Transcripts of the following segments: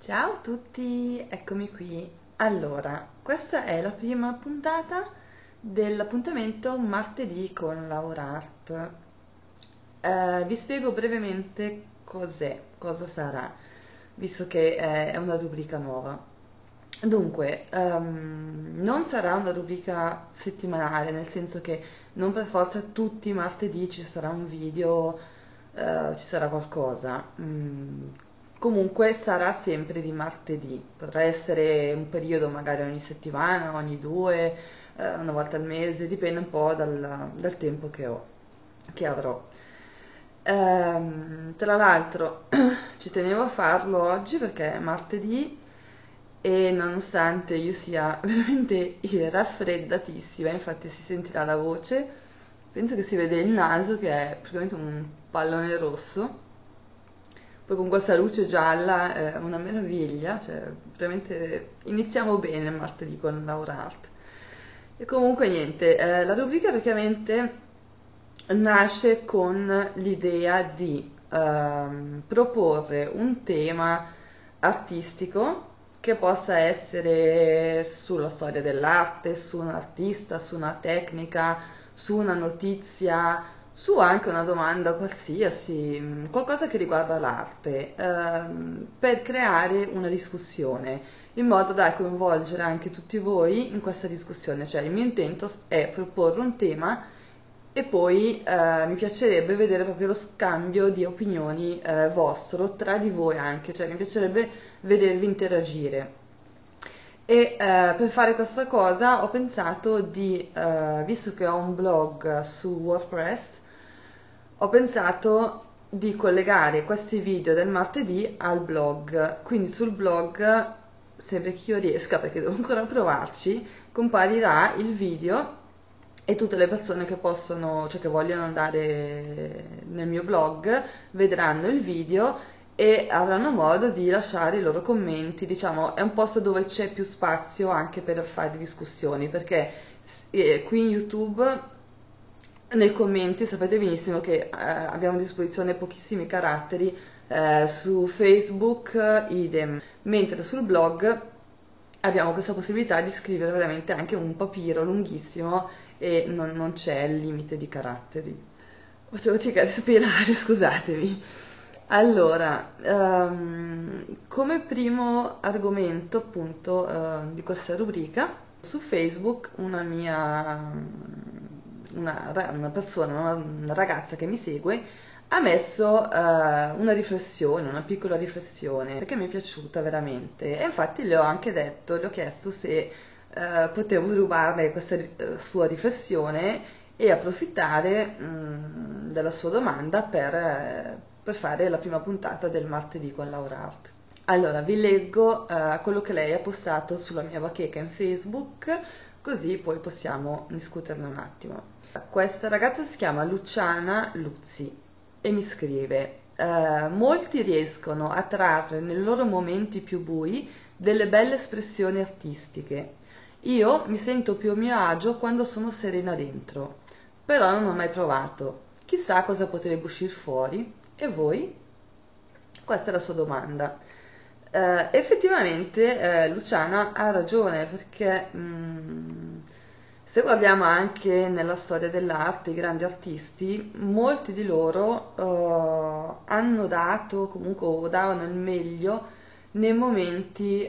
Ciao a tutti, eccomi qui. Allora, questa è la prima puntata dell'appuntamento martedì con Laura Art. Vi spiego brevemente cosa sarà, visto che è una rubrica nuova. Dunque, non sarà una rubrica settimanale, nel senso che non per forza tutti i martedì ci sarà un video, ci sarà qualcosa. Comunque sarà sempre di martedì, potrà essere un periodo magari ogni settimana, ogni due, una volta al mese, dipende un po' dal tempo che avrò. Tra l'altro ci tenevo a farlo oggi perché è martedì e nonostante io sia veramente raffreddatissima, infatti si sentirà la voce, penso che si vede il naso che è praticamente un pallone rosso, poi con questa luce gialla è una meraviglia, cioè veramente iniziamo bene il martedì con Laura Art. E comunque niente, la rubrica praticamente nasce con l'idea di proporre un tema artistico che possa essere sulla storia dell'arte, su un artista, su una tecnica, su una notizia, su anche una domanda qualsiasi, qualcosa che riguarda l'arte, per creare una discussione, in modo da coinvolgere anche tutti voi in questa discussione. Cioè il mio intento è proporre un tema e poi mi piacerebbe vedere proprio lo scambio di opinioni vostro tra di voi anche, cioè mi piacerebbe vedervi interagire. E per fare questa cosa ho pensato visto che ho un blog su WordPress, ho pensato di collegare questi video del martedì al blog. Quindi sul blog, sempre che io riesca, perché devo ancora provarci, comparirà il video e tutte le persone che possono, cioè che vogliono andare nel mio blog, vedranno il video e avranno modo di lasciare i loro commenti. Diciamo, è un posto dove c'è più spazio anche per fare discussioni, perché qui in YouTube nei commenti sapete benissimo che abbiamo a disposizione pochissimi caratteri, su Facebook idem, mentre sul blog abbiamo questa possibilità di scrivere veramente anche un papiro lunghissimo e non c'è il limite di caratteri. Facevo fatica a respirare, scusatemi. Allora, come primo argomento appunto di questa rubrica, su Facebook una persona, una ragazza che mi segue, ha messo una riflessione, una piccola riflessione, che mi è piaciuta veramente. E infatti le ho anche detto, le ho chiesto se potevo rubarle questa sua riflessione e approfittare della sua domanda per fare la prima puntata del martedì con Laura Art. Allora, vi leggo quello che lei ha postato sulla mia bacheca in Facebook, così poi possiamo discuterne un attimo. Questa ragazza si chiama Luciana Luzzi e mi scrive: molti riescono a trarre nei loro momenti più bui delle belle espressioni artistiche. Io mi sento più a mio agio quando sono serena dentro, però non ho mai provato. Chissà cosa potrebbe uscire fuori. E voi? Questa è la sua domanda. Effettivamente Luciana ha ragione perché se guardiamo anche nella storia dell'arte, i grandi artisti, molti di loro hanno dato, comunque o davano il meglio nei momenti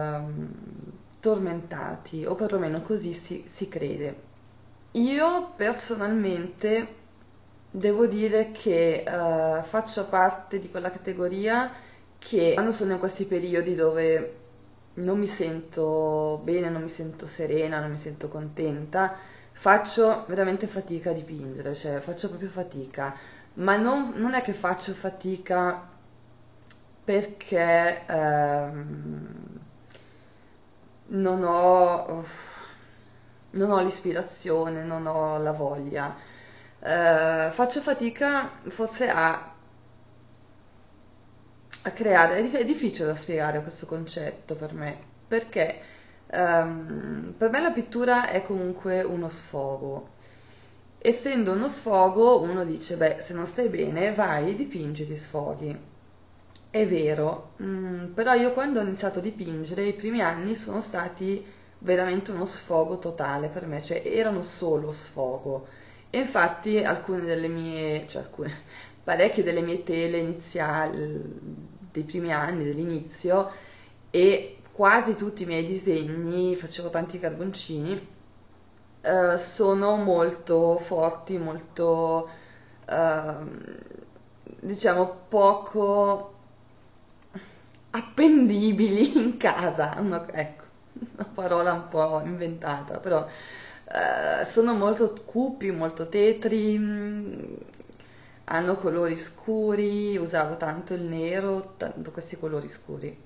tormentati, o perlomeno così si crede. Io personalmente devo dire che faccio parte di quella categoria che quando sono in questi periodi dove non mi sento bene, non mi sento serena, non mi sento contenta, faccio veramente fatica a dipingere, cioè faccio proprio fatica, ma non è che faccio fatica perché non ho, non ho l'ispirazione, non ho la voglia. Faccio fatica forse a creare, è difficile da spiegare questo concetto per me, perché per me la pittura è comunque uno sfogo. Essendo uno sfogo, uno dice, beh, se non stai bene, vai, dipingi, ti sfoghi. È vero, però io quando ho iniziato a dipingere i primi anni sono stati veramente uno sfogo totale per me, cioè erano solo sfogo. E infatti alcune delle mie, cioè alcune, parecchie delle mie tele iniziali, dei primi anni, dell'inizio, e quasi tutti i miei disegni, facevo tanti carboncini, sono molto forti, molto, ehm, diciamo, poco appendibili in casa. Ecco, una parola un po' inventata, però sono molto cupi, molto tetri, hanno colori scuri, usavo tanto il nero, tanto questi colori scuri.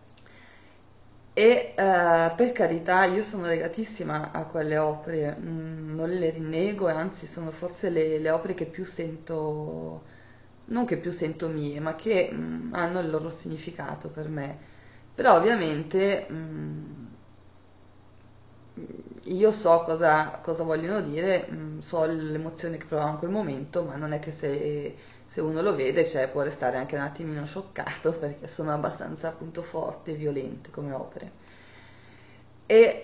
E per carità, io sono legatissima a quelle opere, non le rinnego, e anzi sono forse le opere che più sento, non che più sento mie, ma che hanno il loro significato per me. Però ovviamente io so cosa vogliono dire, so l'emozione che provavo in quel momento, ma non è che se uno lo vede, cioè, può restare anche un attimino scioccato perché sono abbastanza appunto forti e violente come opere. E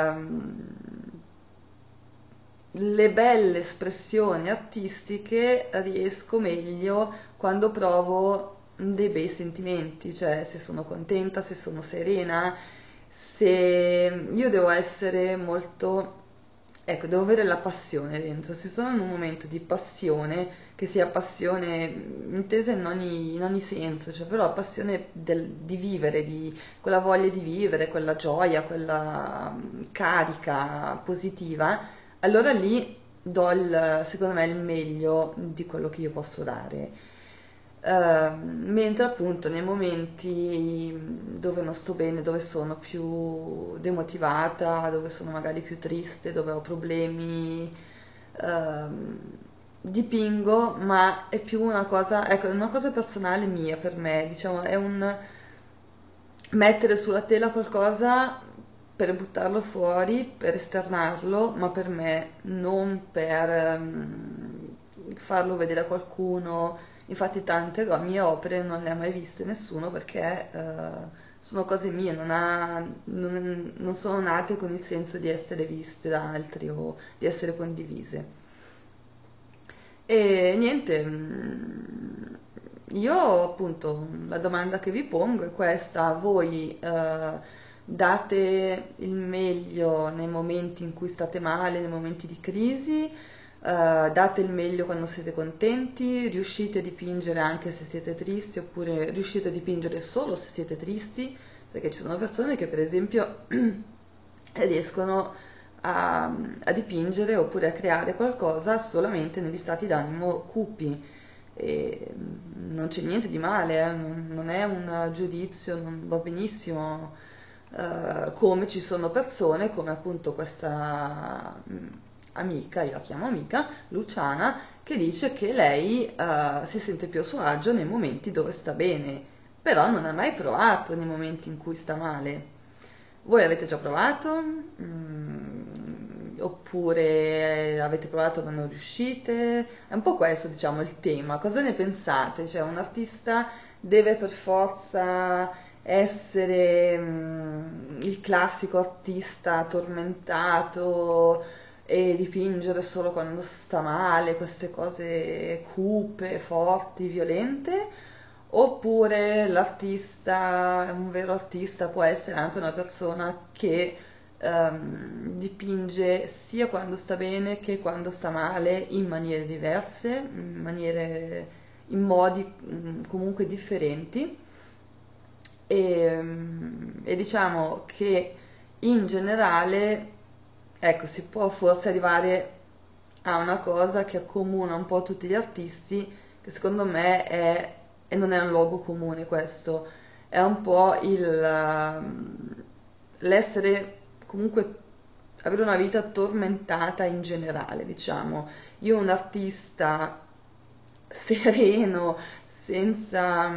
le belle espressioni artistiche riesco meglio quando provo dei bei sentimenti, cioè se sono contenta, se sono serena, se io devo essere molto, ecco, devo avere la passione dentro. Se sono in un momento di passione, che sia passione intesa in ogni senso, cioè però passione di vivere, di quella voglia di vivere, quella gioia, quella carica positiva, allora lì do secondo me il meglio di quello che io posso dare. Mentre appunto nei momenti dove non sto bene, dove sono più demotivata, dove sono magari più triste, dove ho problemi, ehm, dipingo, ma è più una cosa, ecco, è una cosa personale mia per me, diciamo, è un mettere sulla tela qualcosa per buttarlo fuori, per esternarlo, ma per me, non per farlo vedere a qualcuno. Infatti tante mie opere non le ha mai viste nessuno perché sono cose mie, non sono nate con il senso di essere viste da altri o di essere condivise. E niente, io appunto la domanda che vi pongo è questa: voi date il meglio nei momenti in cui state male, nei momenti di crisi, date il meglio quando siete contenti, riuscite a dipingere anche se siete tristi, oppure riuscite a dipingere solo se siete tristi, perché ci sono persone che per esempio riescono a dipingere oppure a creare qualcosa solamente negli stati d'animo cupi. E non c'è niente di male, non è un giudizio, non va benissimo, come ci sono persone come appunto questa amica, io la chiamo amica, Luciana, che dice che lei si sente più a suo agio nei momenti dove sta bene, però non ha mai provato nei momenti in cui sta male. Voi avete già provato? Oppure avete provato ma non riuscite? È un po' questo, diciamo, il tema. Cosa ne pensate? Cioè, un artista deve per forza essere il classico artista tormentato e dipingere solo quando sta male, queste cose cupe, forti, violente? Oppure l'artista, un vero artista può essere anche una persona che dipinge sia quando sta bene che quando sta male in maniere diverse, in modi comunque differenti e diciamo che in generale, ecco, si può forse arrivare a una cosa che accomuna un po' tutti gli artisti, che secondo me è, e non è un luogo comune questo, è un po' l'essere comunque, avere una vita tormentata in generale, diciamo. Io un artista sereno, senza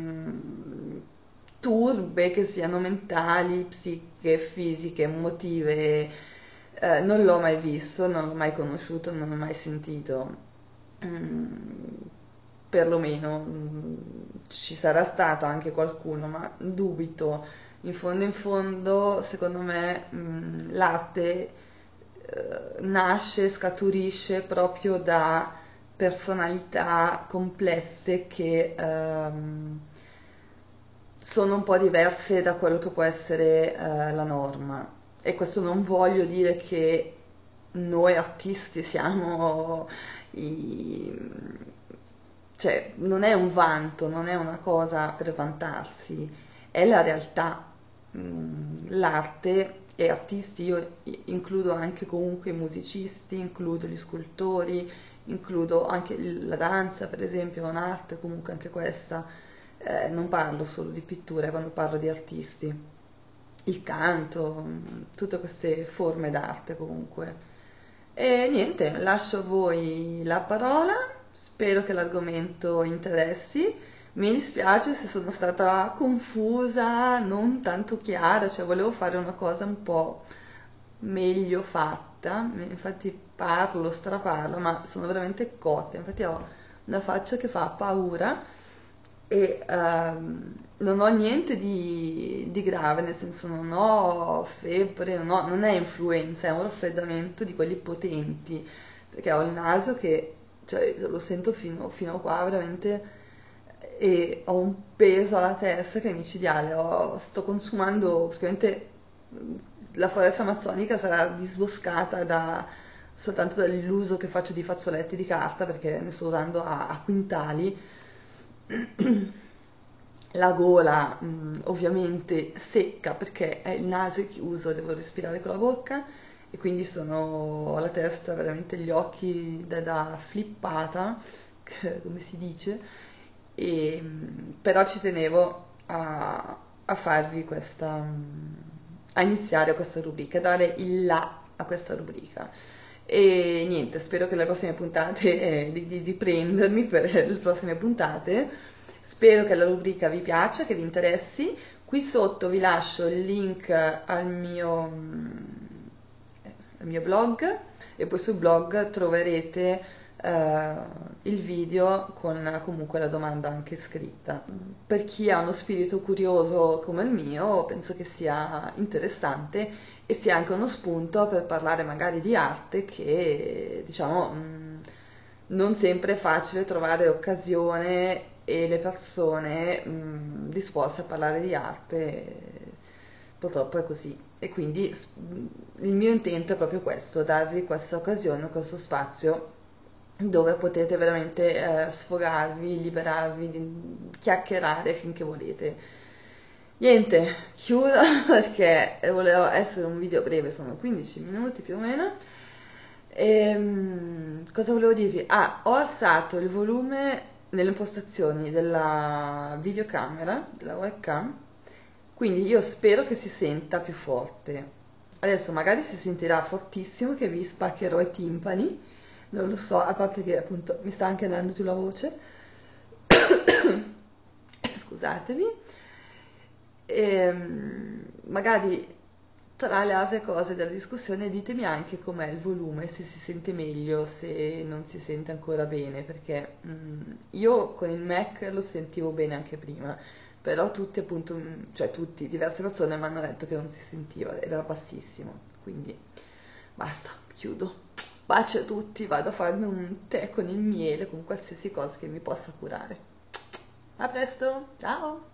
turbe che siano mentali, psiche, fisiche, emotive, non l'ho mai visto, non l'ho mai conosciuto, non l'ho mai sentito. Mm, perlomeno ci sarà stato anche qualcuno, ma dubito. In fondo, secondo me, l'arte nasce, scaturisce proprio da personalità complesse che sono un po' diverse da quello che può essere la norma. E questo non voglio dire che noi artisti siamo cioè, non è un vanto, non è una cosa per vantarsi, è la realtà. L'arte e artisti, io includo anche comunque i musicisti, includo gli scultori, includo anche la danza, per esempio, è un'arte comunque anche questa. Non parlo solo di pittura quando parlo di artisti, il canto, tutte queste forme d'arte comunque. E niente, lascio a voi la parola, spero che l'argomento interessi. Mi dispiace se sono stata confusa, non tanto chiara, cioè volevo fare una cosa un po' meglio fatta, infatti parlo, straparlo, ma sono veramente cotta, infatti ho una faccia che fa paura e non ho niente di grave, nel senso non ho febbre, non è influenza, è un raffreddamento di quelli potenti, perché ho il naso che, cioè, lo sento fino a qua veramente e ho un peso alla testa che è micidiale, sto consumando praticamente la foresta amazzonica sarà disboscata soltanto dall'uso che faccio di fazzoletti di carta perché ne sto usando a quintali. La gola ovviamente secca perché il naso è chiuso, devo respirare con la bocca e quindi ho la testa, veramente gli occhi da flippata, come si dice, però ci tenevo a farvi a iniziare questa rubrica, a dare il là a questa rubrica. E niente, spero che le prossime puntate, di prendermi per le prossime puntate. Spero che la rubrica vi piaccia, che vi interessi. Qui sotto vi lascio il link al mio blog e poi sul blog troverete il video con comunque la domanda anche scritta. Per chi ha uno spirito curioso come il mio, penso che sia interessante e sia anche uno spunto per parlare magari di arte che, diciamo, non sempre è facile trovare occasione e le persone disposte a parlare di arte, purtroppo è così. E quindi il mio intento è proprio questo, darvi questa occasione, questo spazio dove potete veramente sfogarvi, liberarvi, chiacchierare finché volete. Niente, chiudo perché volevo essere un video breve, sono 15 minuti più o meno. Cosa volevo dirvi? Ah, ho alzato il volume nelle impostazioni della videocamera, della webcam, quindi io spero che si senta più forte. Adesso magari si sentirà fortissimo che vi spaccherò i timpani, non lo so, a parte che appunto mi sta anche andando giù la voce. Scusatemi. Magari tra le altre cose della discussione ditemi anche com'è il volume, se si sente meglio, se non si sente ancora bene, perché io con il Mac lo sentivo bene anche prima, però tutti appunto, cioè tutti, diverse persone mi hanno detto che non si sentiva, era bassissimo, quindi basta, chiudo. Bacio a tutti, vado a farmi un tè con il miele, con qualsiasi cosa che mi possa curare. A presto, ciao!